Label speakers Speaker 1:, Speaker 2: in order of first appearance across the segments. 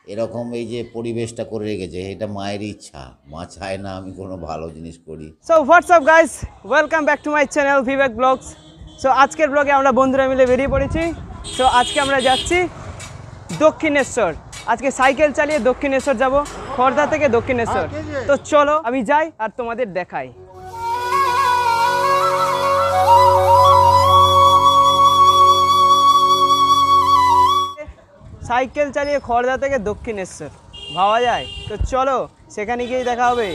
Speaker 1: এরকম এই যে পরিবেশটা করে রেখেছে, এটা মায়ের ইচ্ছা। মা চায় না আমি কোনো ভালো জিনিস করি।
Speaker 2: So WhatsApp guys, welcome back to my channel Vivek vlogs. So আজকের ব্লগে আমরা বন্ধুরা মিলে বেরিয়ে পড়েছি। সো আজকে আমরা যাচ্ছি দক্ষিণেশ্বর। আজকে সাইকেল চালিয়ে দক্ষিণেশ্বর যাব, খড়দা থেকে দক্ষিণেশ্বর। তো চলো আমি যাই আর তোমাদের দেখাই। সাইকেল চালিয়ে খড়দা থেকে দক্ষিণেশ্বর ভাবা যায়? তো চলো সেখানে গিয়েই দেখা হবে।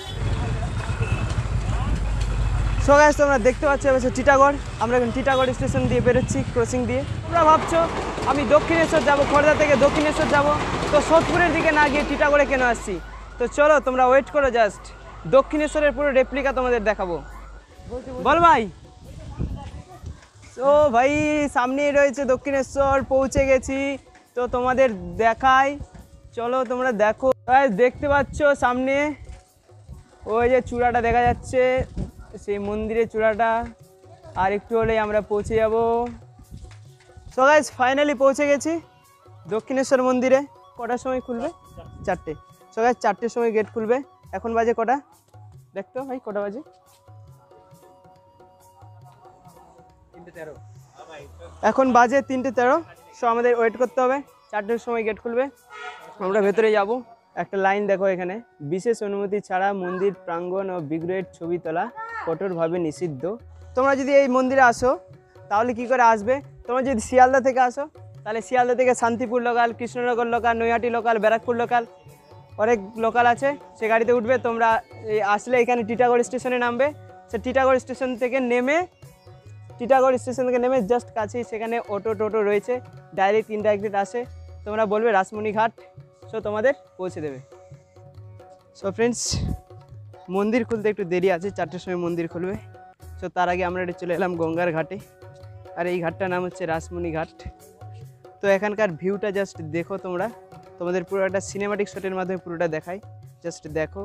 Speaker 2: সো গাইস, তোমরা দেখতে পাচ্ছ এবার টিটাগড়। আমরা এখন টিটাগড় স্টেশন দিয়ে বেরোচ্ছি, ক্রসিং দিয়ে। তোমরা ভাবছো আমি দক্ষিণেশ্বর যাব, খড়দা থেকে দক্ষিণেশ্বর যাব, তো সোদপুরের দিকে না গিয়ে টিটাগড়ে কেন আসছি? তো চলো তোমরা ওয়েট করো, জাস্ট দক্ষিণেশ্বরের পুরো রেপ্লিকা তোমাদের দেখাবো। বল ভাই। তো ভাই সামনেই রয়েছে দক্ষিণেশ্বর, পৌঁছে গেছি। তো তোমাদের দেখাই, চলো তোমরা দেখো। দেখতে পাচ্ছ সামনে ওই যে চূড়াটা দেখা যাচ্ছে, সেই মন্দিরের চূড়াটা। আর একটু হলেই আমরা পৌঁছে যাব। সো গাইস ফাইনালি পৌঁছে গেছি দক্ষিণেশ্বর মন্দিরে। কটার সময় খুলবে? 4টে। সো গাইস 4টের সময় গেট খুলবে। এখন বাজে কটা দেখতো ভাই, কটা বাজে? 3:13। এখন বাজে 3:13। সো আমাদের ওয়েট করতে হবে, 4টের সময় গেট খুলবে। আমরা ভেতরে যাব। একটা লাইন দেখো এখানে, বিশেষ অনুমতি ছাড়া মন্দির প্রাঙ্গণ ও বিগ্রহের ছবি তোলা কঠোরভাবে নিষিদ্ধ। তোমরা যদি এই মন্দিরে আসো তাহলে কি করে আসবে? তোমরা যদি শিয়ালদা থেকে আসো তাহলে শিয়ালদা থেকে Shantipur local, Krishnanagar local, Naihati local, Barrackpore local, অনেক লোকাল আছে, সে গাড়িতে উঠবে। তোমরা আসলে এখানে টিটাগড় স্টেশনে নামবে। সে টিটাগড় স্টেশন থেকে নেমে জাস্ট কাছেই সেখানে অটো টোটো রয়েছে, ডাইরেক্ট ইনডাইরেক্ট আসে। তোমরা বলবে রাসমণিঘাট, সো তোমাদের পৌঁছে দেবে। সো ফ্রেন্ডস, মন্দির খুলতে একটু দেরি আছে, 4টের সময় মন্দির খুলবে। সো তার আগে আমরা চলে এলাম গঙ্গার ঘাটে। আর এই ঘাটটার নাম হচ্ছে রাসমণিঘাট। তো এখানকার ভিউটা জাস্ট দেখো তোমরা, তোমাদের পুরো একটা সিনেমাটিক শটের মাধ্যমে পুরোটা দেখাই, জাস্ট দেখো।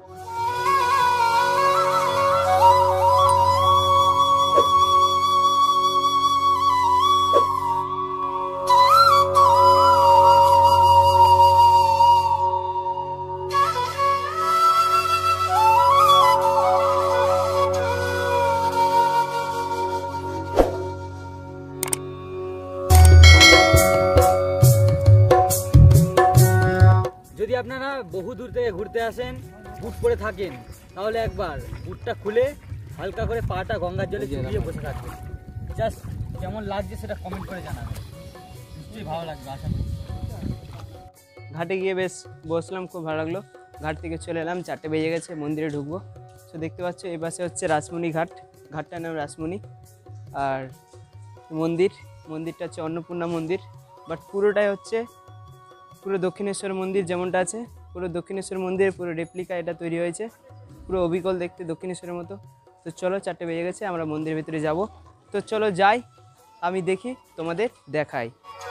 Speaker 3: যদি আপনারা বহু দূর থেকে ঘুরতে আসেন, বুট পরে থাকেন, তাহলে একবার বুটটা খুলে হালকা করে পাটা গঙ্গার জলে চুবিয়ে বসে থাকবেন। জাস্ট কেমন লাগছে সেটা কমেন্ট করে জানাবেন, নিশ্চয়ই ভালো লাগবে আশা করি।
Speaker 2: ঘাটে গিয়ে বেশ বসলাম, খুব ভালো লাগলো। ঘাট থেকে চলে এলাম, 4টে বেজে গেছে, মন্দিরে ঢুকবো। তো দেখতে পাচ্ছ এই পাশে হচ্ছে রাসমণি ঘাট, ঘাটটার নাম রাসমণি। আর মন্দিরটা হচ্ছে অন্নপূর্ণা মন্দির, বাট পুরোটাই হচ্ছে পুরো দক্ষিণেশ্বর মন্দির যেমনটা আছে, পুরো দক্ষিণেশ্বর মন্দিরের পুরো রেপ্লিকা এটা তৈরি হয়েছে, পুরো অবিকল দেখতে দক্ষিণেশ্বরের মতো। তো চলো 4টে বেজে গেছে, আমরা মন্দিরের ভিতরে যাব। তো চলো যাই, আমি দেখি তোমাদের দেখাই।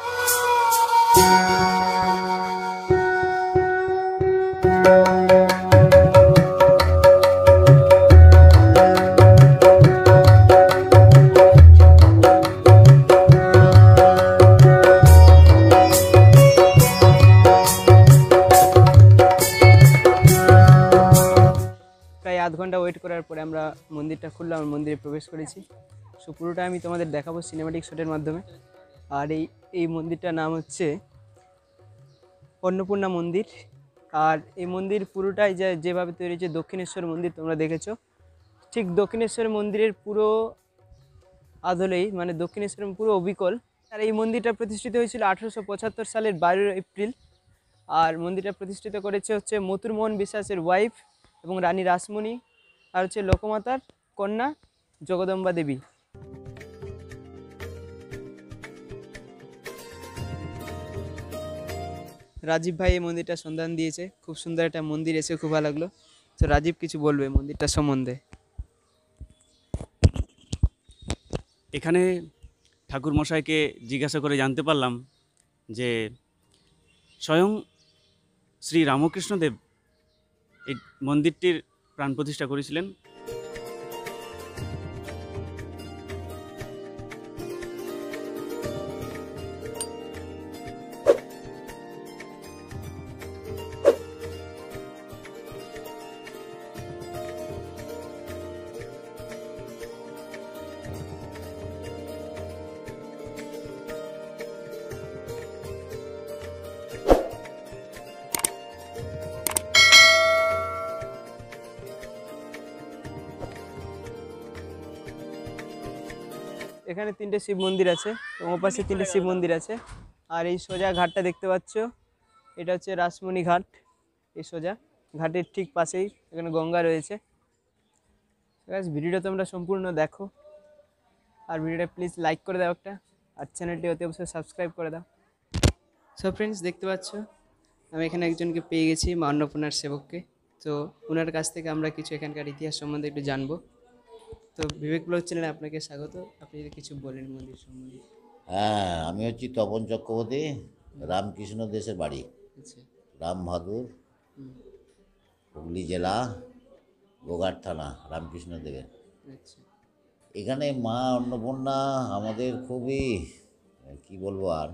Speaker 2: প্রায় আধ ঘন্টা ওয়েট করার পরে আমরা মন্দিরটা খুললাম, মন্দিরে প্রবেশ করেছি। সো পুরোটা আমি তোমাদের দেখাবো সিনেমাটিক শটের মাধ্যমে। আর এই মন্দিরটার নাম হচ্ছে অন্নপূর্ণা মন্দির। আর এই মন্দির পুরোটাই যেভাবে তৈরি হয়েছে, দক্ষিণেশ্বর মন্দির তোমরা দেখেছো, ঠিক দক্ষিণেশ্বর মন্দিরের পুরো আদলেই, মানে দক্ষিণেশ্বর পুরো অবিকল। আর এই মন্দিরটা প্রতিষ্ঠিত হয়েছিল 1875 সালের 12 এপ্রিল। আর মন্দিরটা প্রতিষ্ঠিত করেছে হচ্ছে মথুরমোহন বিশ্বাসের ওয়াইফ এবং রানী রাসমণি, আর হচ্ছে লোকমাতার কন্যা জগদম্বা দেবী। রাজীব ভাই এই মন্দিরটা সন্ধান দিয়েছে, খুব সুন্দর একটা মন্দির, এসে খুব ভালো লাগলো। তো রাজীব কিছু বলবে মন্দিরটার সম্বন্ধে।
Speaker 4: এখানে ঠাকুরমশাইকে জিজ্ঞাসা করে জানতে পারলাম যে স্বয়ং শ্রী রামকৃষ্ণদেব এই মন্দিরটির প্রাণ প্রতিষ্ঠা করেছিলেন।
Speaker 2: এখানে 3টে শিব মন্দির আছে এবং ওপাশে 3টে শিব মন্দির আছে। আর এই সোজা ঘাটটা দেখতে পাচ্ছ, এটা হচ্ছে রাসমণি ঘাট। এই সোজা ঘাটের ঠিক পাশেই এখানে গঙ্গা রয়েছে। গাইস ভিডিওটা তোমরা সম্পূর্ণ দেখো, আর ভিডিওটা প্লিজ লাইক করে দাও একটা, আর চ্যানেলটি অতি অবশ্যই সাবস্ক্রাইব করে দাও। সো ফ্রেন্ডস, দেখতে পাচ্ছ আমি এখানে একজনকে পেয়ে গেছি, মা অন্নপূর্ণার সেবককে। তো ওনার কাছ থেকে আমরা কিছু এখানকার ইতিহাস সম্বন্ধে একটু জানবো। তো বিবেক ব্লগ চ্যানেলে আপনাকে স্বাগত। আপনি যদি কিছু বলেন মন্দির সম্বন্ধে।
Speaker 1: হ্যাঁ, আমি হচ্ছি তপন চক্রবর্তী, রামকৃষ্ণ দেশের বাড়ি
Speaker 2: আচ্ছা।
Speaker 1: রামবাহাদুর,
Speaker 2: হুম,
Speaker 1: হুগলি জেলা, গোঘাট থানা, রামকৃষ্ণ দেবের।
Speaker 2: আচ্ছা।
Speaker 1: এখানে মা অন্নপূর্ণা আমাদের খুবই কি বলবো আর,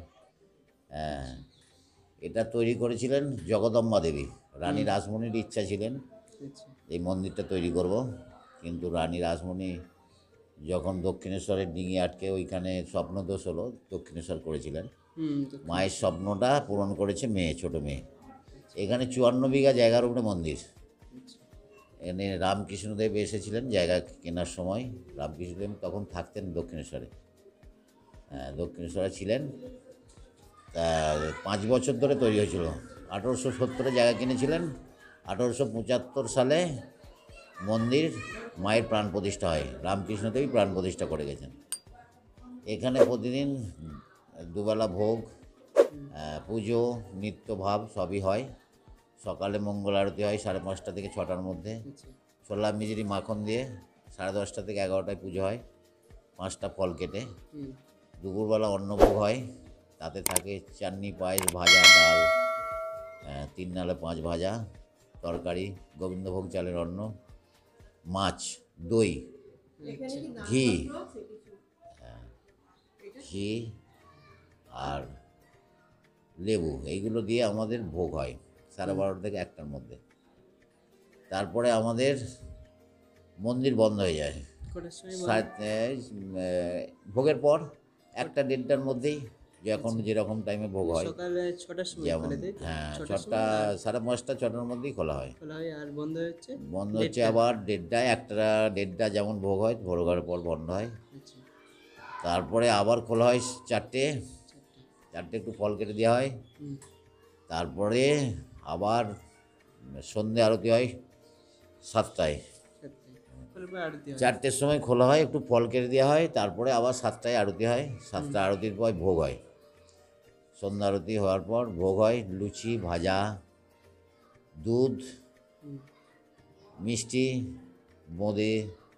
Speaker 1: এটা তৈরি করেছিলেন জগদম্বা দেবী। রানী রাসমণির ইচ্ছা ছিলেন
Speaker 2: আচ্ছা।
Speaker 1: এই মন্দিরটা তৈরি করব, কিন্তু রানী রাসমণি যখন দক্ষিণেশ্বরের ডিঙি আটকে ওইখানে স্বপ্নদোষ হলো, দক্ষিণেশ্বর করেছিলেন।
Speaker 2: তো
Speaker 1: মায়ের স্বপ্নটা পূরণ করেছে মেয়ে, ছোট মেয়ে। এখানে 54 বিঘা জায়গার উপরে মন্দির। এখানে রামকৃষ্ণদেব এসেছিলেন জায়গা কেনার সময়। রামকৃষ্ণদেব তখন থাকতেন দক্ষিণেশ্বরে, দক্ষিণেশ্বরে ছিলেন। তা 5 বছর ধরে তৈরি হয়েছিল। 1870-এ জায়গা কিনেছিলেন, 1875 সালে মন্দির মায়ের প্রাণ প্রতিষ্ঠা হয়। রামকৃষ্ণদেবই প্রাণ প্রতিষ্ঠা করে গেছেন। এখানে প্রতিদিন দুবেলা ভোগ, পুজো, নিত্যভাব সবই হয়। সকালে মঙ্গল আরতি হয় 5:30 থেকে 6টার মধ্যে, ছোলা মিজরি মাখন দিয়ে। 10:30 থেকে 11টায় পুজো হয়, 5টা ফল কেটে। দুপুরবেলা অন্নভোগ হয়, তাতে থাকে চাটনি, পায়েস, ভাজা, ডাল, 3 নালে 5 ভাজা, তরকারি, গোবিন্দভোগ চালের অন্ন, মাছ, দই, ঘি, ঘি আর লেবু, এইগুলো দিয়ে আমাদের ভোগ হয় 12:30 থেকে 1টার মধ্যে। তারপরে আমাদের মন্দির বন্ধ হয়ে যায় ভোগের পর 1টা-1:30টার মধ্যেই, যখন যেরকম টাইমে ভোগ হয়।
Speaker 2: সকালে 6টার সময়
Speaker 1: যেমন
Speaker 2: খোলে, তাই তো?
Speaker 1: হ্যাঁ,
Speaker 2: 6টার
Speaker 1: 6টা, 5:30, 6টার মধ্যেই খোলা হয়।
Speaker 2: খোলা হয় আর বন্ধ হচ্ছে
Speaker 1: বন্ধ হচ্ছে আবার 1:30টায়। 1টা-1:30 যেমন ভোগ হয়, ভোর ঘরের পর বন্ধ হয়।
Speaker 2: আচ্ছা।
Speaker 1: তারপরে আবার খোলা হয় 4টে, 4টে একটু ফল কেটে দেওয়া হয়।
Speaker 2: হুম,
Speaker 1: তারপরে আবার সন্ধে আরতি হয় 7টায়। 4টের সময় খোলা হয়, একটু ফল কেটে দেওয়া হয়। তারপরে আবার 7টায় আরতি হয়। 7টা আরতির পর ভোগ হয়। সন্ধ্যা আরতি হওয়ার পর ভোগ হয় লুচি, ভাজা, দুধ, মিষ্টি, বোঁদে,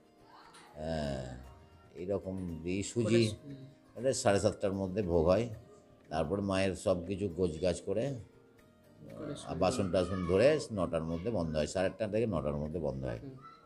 Speaker 1: এইরকম দিই, সুজি। এটা 7:30টার মধ্যে ভোগ হয়। তারপরে মায়ের সব কিছু গোছগাছ করে বাসন টাসন ধরে 9টার মধ্যে বন্ধ হয়। 8:30 থেকে 9টার মধ্যে বন্ধ হয়।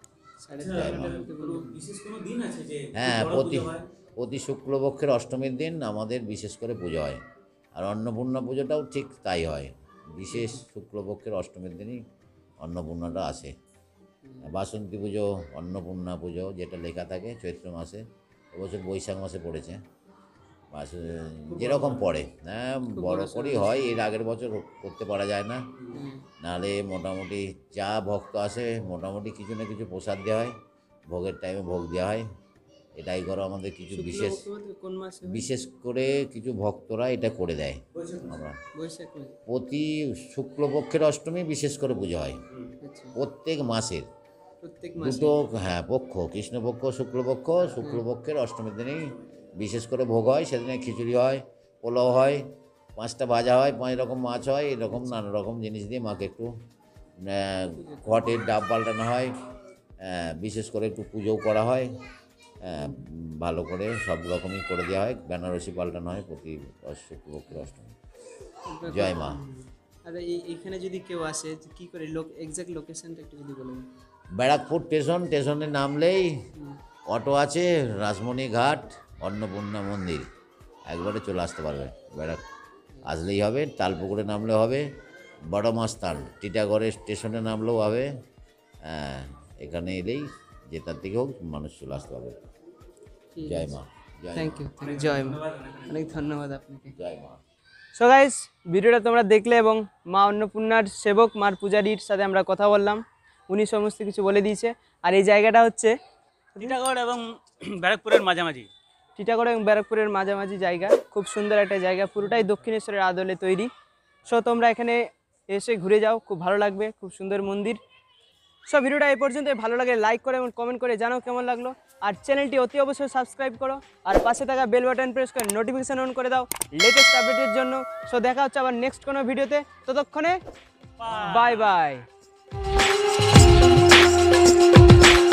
Speaker 1: হ্যাঁ, প্রতি শুক্লপক্ষের অষ্টমীর দিন আমাদের বিশেষ করে পুজো হয়। আর অন্নপূর্ণা পুজোটাও ঠিক তাই হয়, বিশেষ শুক্লপক্ষের অষ্টমীর দিনই অন্নপূর্ণাটা আসে। বাসন্তী পুজো, অন্নপূর্ণা পুজো যেটা লেখা থাকে চৈত্র মাসে, এবছর বৈশাখ মাসে পড়েছে। যেরকম পড়ে, হ্যাঁ, বড় করেই হয়। এর আগের বছর করতে পারা যায় না, নাহলে মোটামুটি যা ভক্ত আসে মোটামুটি কিছু না কিছু প্রসাদ দেওয়া হয়, ভোগের টাইমে ভোগ দেওয়া হয়। এটাই করো আমাদের কিছু বিশেষ করে কিছু ভক্তরা এটা করে দেয়। আমরা প্রতি শুক্লপক্ষের অষ্টমী বিশেষ করে পুজো হয়, প্রত্যেক মাসের দুটো, হ্যাঁ, পক্ষ, কৃষ্ণপক্ষ, শুক্লপক্ষ। শুক্লপক্ষের অষ্টমীর দিনেই বিশেষ করে ভোগ হয়। সেদিনে খিচুড়ি হয়, পোলাও হয়, 5টা ভাজা হয়, 5 রকম মাছ হয়, এরকম নানা রকম জিনিস দিয়ে মাকে একটু ঘটের ডাব পাল্টানো হয়। বিশেষ করে একটু পুজোও করা হয়, ভালো করে সব রকমই করে দেওয়া হয়। বেনারসি পাল্টানো হয় প্রতি শুক্লপক্ষের অষ্টমী। জয় মা।
Speaker 2: আর এইখানে যদি কেউ আসে কি করে এক্সাক্ট লোকেশনটা একটু যদি বলেন।
Speaker 1: ব্যারাকপুর স্টেশনে নামলেই অটো আছে, রাসমণি ঘাট, অন্নপূর্ণা মন্দির, একবারে চলে আসতে পারবে। আসলেই হবে। তালপুকুরে নামলে হবে, বড়মাস্তান টিটাগড়ের স্টেশনে নামলেও হবে। এখানে এলেই যেটার থেকে হোক মানুষ চলে আসতে পারবে। জয় মা।
Speaker 2: থ্যাংক ইউ, জয় মা, অনেক ধন্যবাদ আপনাকে।
Speaker 1: জয় মা।
Speaker 2: সো গাইস, ভিডিওটা তোমরা দেখলে এবং মা অন্নপূর্ণার সেবক, মার পূজারীর সাথে আমরা কথা বললাম। উনি সমস্ত কিছু বলে দিয়েছে। আর এই জায়গাটা হচ্ছে
Speaker 4: টিটাগড় এবং ব্যারাকপুরের মাঝামাঝি।
Speaker 2: টিটাগড় এবং ব্যারাকপুরের মাঝামাঝি জায়গা, খুব সুন্দর একটা জায়গা, পুরোটাই দক্ষিণেশ্বরের আদলে তৈরি। সো তোমরা এখানে এসে ঘুরে যাও, খুব ভালো লাগবে, খুব সুন্দর মন্দির। সব ভিডিওটা এই পর্যন্ত, ভালো লাগে লাইক করো এবং কমেন্ট করে জানাও কেমন লাগলো। আর চ্যানেলটি অতি অবশ্যই সাবস্ক্রাইব করো, আর পাশে থাকা বেল বাটন প্রেস করে নোটিফিকেশন অন করে দাও লেটেস্ট আপডেটের জন্য। সো দেখা হচ্ছে আবার নেক্সট কোনো ভিডিওতে, ততক্ষণে বাই বাই।